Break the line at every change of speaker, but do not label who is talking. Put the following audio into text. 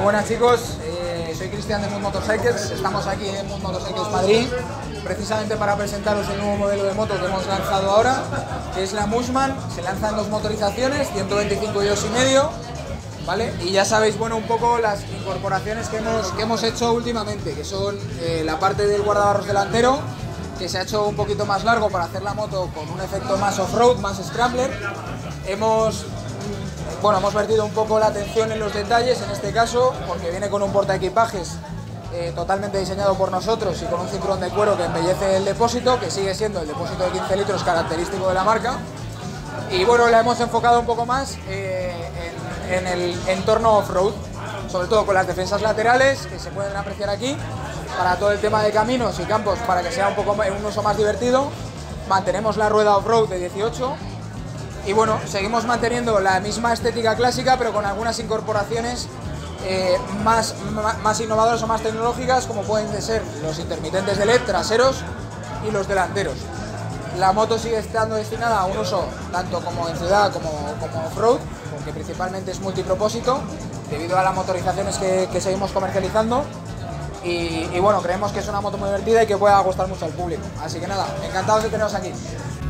buenas chicos, soy Cristian de Mood Motorcycles, estamos aquí en Mood Motorcycles Madrid precisamente para presentaros el nuevo modelo de moto que hemos lanzado ahora, que es la Mushman. Se lanza en dos motorizaciones, 125 y 2,5, ¿vale? Y ya sabéis, bueno, un poco las incorporaciones que hemos hecho últimamente, que son la parte del guardabarros delantero, que se ha hecho un poquito más largo para hacer la moto con un efecto más off-road, más scrambler. Hemos vertido un poco la atención en los detalles, en este caso, porque viene con un portaequipajes totalmente diseñado por nosotros y con un cinturón de cuero que embellece el depósito, que sigue siendo el depósito de 15 litros característico de la marca. Y bueno, la hemos enfocado un poco más en el entorno off-road, sobre todo con las defensas laterales que se pueden apreciar aquí, para todo el tema de caminos y campos, para que sea un uso más divertido. Mantenemos la rueda off-road de 18 y bueno, seguimos manteniendo la misma estética clásica, pero con algunas incorporaciones más innovadoras o más tecnológicas, como pueden ser los intermitentes de LED traseros y los delanteros. La moto sigue estando destinada a un uso tanto como en ciudad como off-road, porque principalmente es multipropósito debido a las motorizaciones que seguimos comercializando. Y bueno, creemos que es una moto muy divertida y que pueda gustar mucho al público. Así que nada, encantados de teneros aquí.